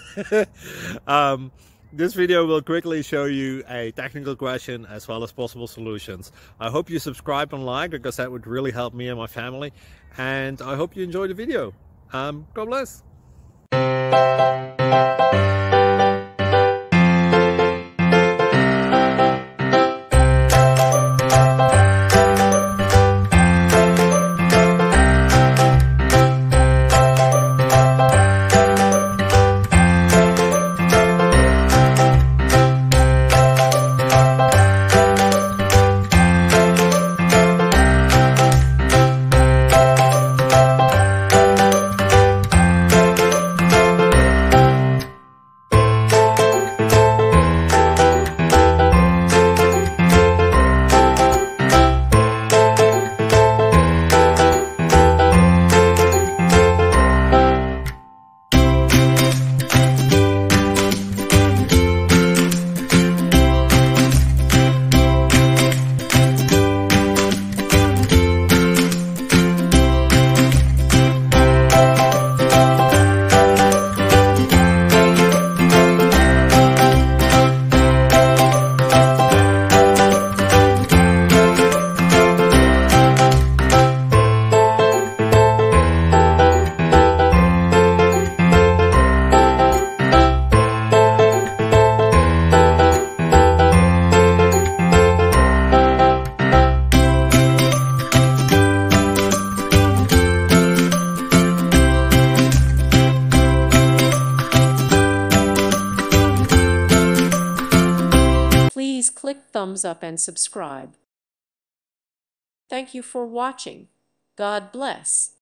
um, this video will quickly show you a technical question as well as possible solutions. I hope you subscribe and like, because that would really help me and my family. And I hope you enjoy the video. God bless. Please click thumbs up and subscribe. Thank you for watching. God bless.